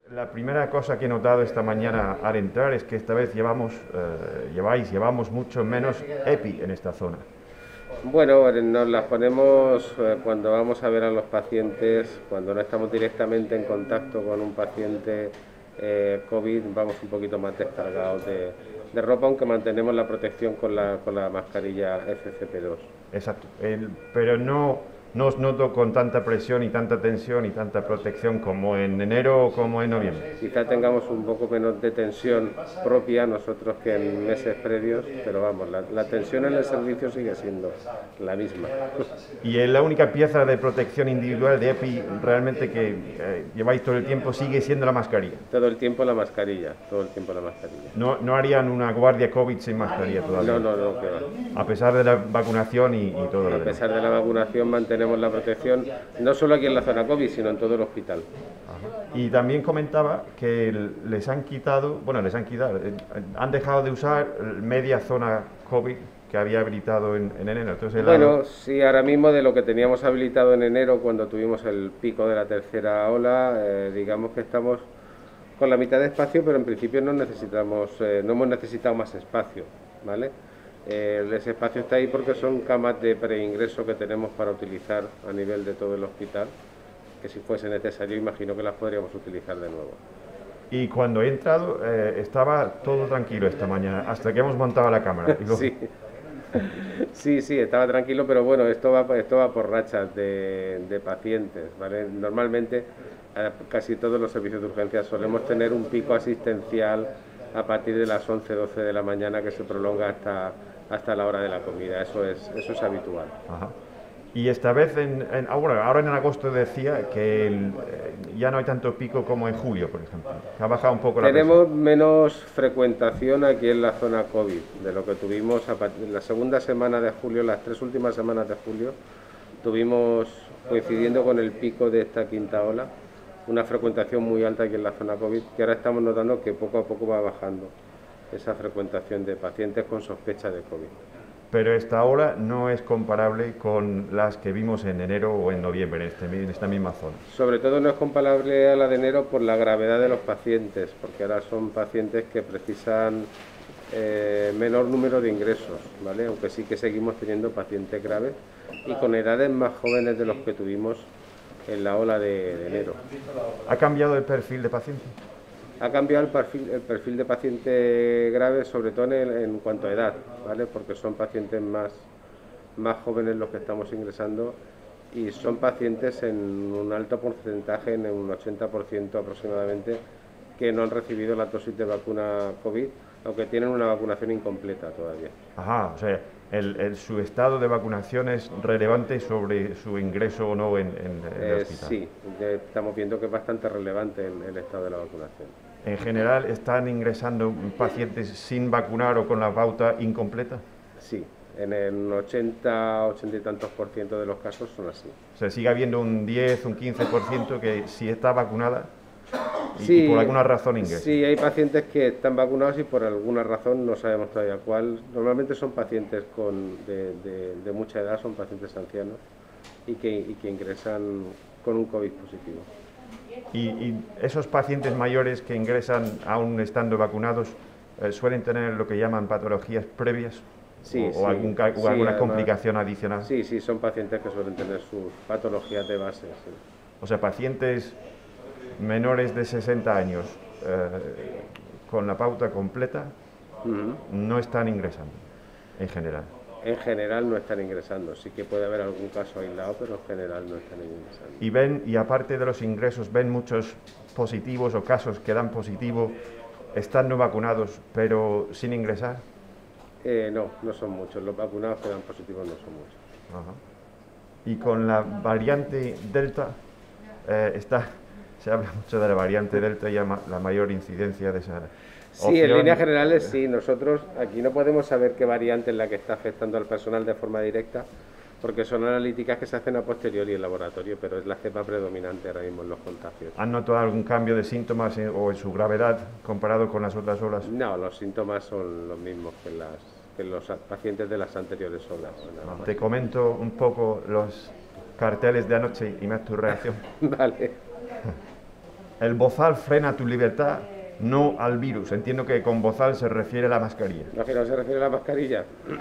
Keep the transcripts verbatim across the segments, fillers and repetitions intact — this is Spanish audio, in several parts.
La primera cosa que he notado esta mañana al entrar es que esta vez llevamos, eh, lleváis, llevamos mucho menos EPI en esta zona. Bueno, nos las ponemos eh, cuando vamos a ver a los pacientes, cuando no estamos directamente en contacto con un paciente eh, COVID, vamos un poquito más descargados de, de ropa, aunque mantenemos la protección con la, con la mascarilla F F P dos. Exacto, el- pero no, no os noto con tanta presión y tanta tensión y tanta protección como en enero o como en noviembre. Quizá tengamos un poco menos de tensión propia nosotros que en meses previos, pero vamos, la, la tensión en el servicio sigue siendo la misma. Y eh, la única pieza de protección individual de EPI realmente que eh, lleváis todo el tiempo sigue siendo la mascarilla. Todo el tiempo la mascarilla, todo el tiempo la mascarilla. No, no harían una guardia COVID sin mascarilla todavía, No, no, no, que va. a pesar de la vacunación y, y todo lo A demás. pesar de la vacunación mantenemos la protección no solo aquí en la zona COVID, sino en todo el hospital. Y también comentaba que les han quitado, bueno, les han quitado, eh, han dejado de usar media zona COVID que había habilitado en, en enero. Entonces, el Bueno, lado- sí, ahora mismo de lo que teníamos habilitado en enero cuando tuvimos el pico de la tercera ola, eh, digamos que estamos con la mitad de espacio, pero en principio no necesitamos, eh, no hemos necesitado más espacio, ¿vale? Eh, ese espacio está ahí porque son camas de preingreso que tenemos para utilizar a nivel de todo el hospital, que si fuese necesario imagino que las podríamos utilizar de nuevo. y cuando he entrado eh, estaba todo tranquilo esta mañana, hasta que hemos montado la cámara. Y luego- Sí, sí, sí, estaba tranquilo, pero bueno, esto va, esto va por rachas de, de pacientes, ¿vale? Normalmente eh, casi todos los servicios de urgencias solemos tener un pico asistencial a partir de las once, doce de la mañana que se prolonga hasta, hasta la hora de la comida, eso es, eso es habitual. Ajá. Y esta vez, en, en- ah, bueno, ahora en agosto decía que el, eh, ya no hay tanto pico como en julio, por ejemplo. Que ha bajado un poco la Tenemos presión. menos frecuentación aquí en la zona COVID de lo que tuvimos a part- en la segunda semana de julio, las tres últimas semanas de julio, tuvimos, coincidiendo con el pico de esta quinta ola, una frecuentación muy alta aquí en la zona COVID, que ahora estamos notando que poco a poco va bajando esa frecuentación de pacientes con sospecha de COVID. Pero esta ola no es comparable con las que vimos en enero o en noviembre en, este, en esta misma zona. Sobre todo no es comparable a la de enero por la gravedad de los pacientes, porque ahora son pacientes que precisan eh, menor número de ingresos, ¿vale? Aunque sí que seguimos teniendo pacientes graves y con edades más jóvenes de los que tuvimos en la ola de, de enero. ¿Ha cambiado el perfil de paciente? Ha cambiado el perfil, el perfil de paciente grave, sobre todo en, en cuanto a edad, ¿vale? Porque son pacientes más, más jóvenes los que estamos ingresando y son pacientes en un alto porcentaje, en un ochenta por ciento aproximadamente, que no han recibido la dosis de vacuna COVID, aunque tienen una vacunación incompleta todavía. Ajá, o sea, el, el- su estado de vacunación es relevante sobre su ingreso o no en, en- en el Eh, hospital. sí, ya estamos viendo que es bastante relevante el, el estado de la vacunación. En general, ¿están ingresando pacientes sin vacunar o con la pauta incompleta? Sí, en el ochenta, ochenta y tantos por ciento de los casos son así. O sea, sigue habiendo un diez, un quince por ciento que si está vacunada y, Sí, y por alguna razón ingresa. sí, hay pacientes que están vacunados y por alguna razón no sabemos todavía cuál. Normalmente son pacientes con, de, de- de mucha edad, son pacientes ancianos y que, y que ingresan con un COVID positivo. Y, y esos pacientes mayores que ingresan aún estando vacunados eh, suelen tener lo que llaman patologías previas Sí, o, sí, o algún ca- o sí, alguna además- complicación adicional. Sí, sí, son pacientes que suelen tener sus patologías de base. Sí. O sea, pacientes menores de sesenta años eh, con la pauta completa Ujú. no están ingresando en general. En general no están ingresando, sí que puede haber algún caso aislado, pero en general no están ingresando. Y ven, y aparte de los ingresos, ven muchos positivos o casos que dan positivo estando vacunados pero sin ingresar. Eh, no, no son muchos, los vacunados que dan positivos no son muchos. Ajá. Y con la variante Delta, eh, está, se habla mucho de la variante Delta y ma- la mayor incidencia de esa Sí, opción. en líneas generales sí, nosotros aquí no podemos saber qué variante es la que está afectando al personal de forma directa, porque son analíticas que se hacen a posteriori en laboratorio, pero es la cepa predominante ahora mismo en los contagios. ¿Han notado algún cambio de síntomas en- o en su gravedad comparado con las otras olas? No, los síntomas son los mismos que, las, que los a- pacientes de las anteriores olas. nada más. Te comento un poco los carteles de anoche y me haz tu reacción. Vale. el bozal frena tu libertad, no al virus. Entiendo que con bozal se refiere a la mascarilla. No, que no se refiere a la mascarilla.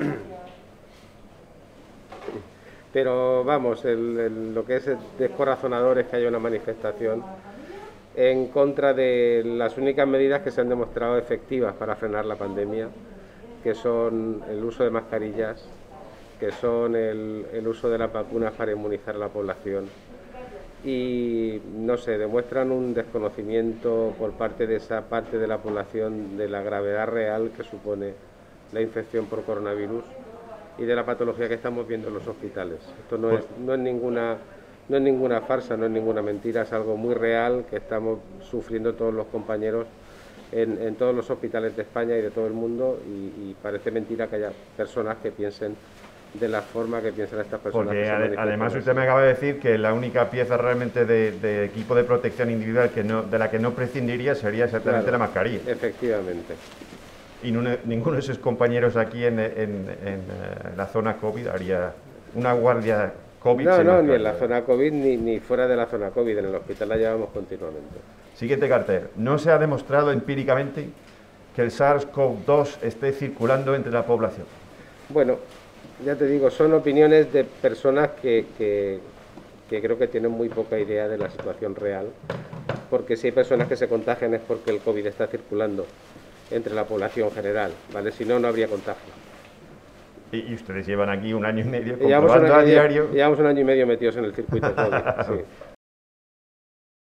Pero vamos, el, el, lo que es descorazonador es que haya una manifestación en contra de las únicas medidas que se han demostrado efectivas para frenar la pandemia, que son el uso de mascarillas, que son el, el uso de las vacunas para inmunizar a la población. Y no sé, demuestran un desconocimiento por parte de esa parte de la población de la gravedad real que supone la infección por coronavirus y de la patología que estamos viendo en los hospitales. Esto no, pues, es, no, es ninguna, no es ninguna farsa, no es ninguna mentira, es algo muy real que estamos sufriendo todos los compañeros en, en todos los hospitales de España y de todo el mundo, y, y parece mentira que haya personas que piensen de la forma que piensan estas personas. Porque ade además usted me acaba de decir que la única pieza realmente de, de equipo de protección individual que no, de la que no prescindiría sería exactamente, claro, la mascarilla. Efectivamente. Y no, ninguno de sus compañeros aquí en, en, en la zona COVID haría una guardia COVID. No, no, ni en la zona COVID ni, ni fuera de la zona COVID, en el hospital la llevamos continuamente. Siguiente cartel. No se ha demostrado empíricamente que el SARS CoV dos esté circulando entre la población. Bueno, ya te digo, son opiniones de personas que, que, que creo que tienen muy poca idea de la situación real, porque si hay personas que se contagian es porque el COVID está circulando entre la población general, ¿vale? Si no, no habría contagio. Y, y ustedes llevan aquí un año y medio comprobando a diario. Llevamos un año y medio metidos en el circuito COVID, sí.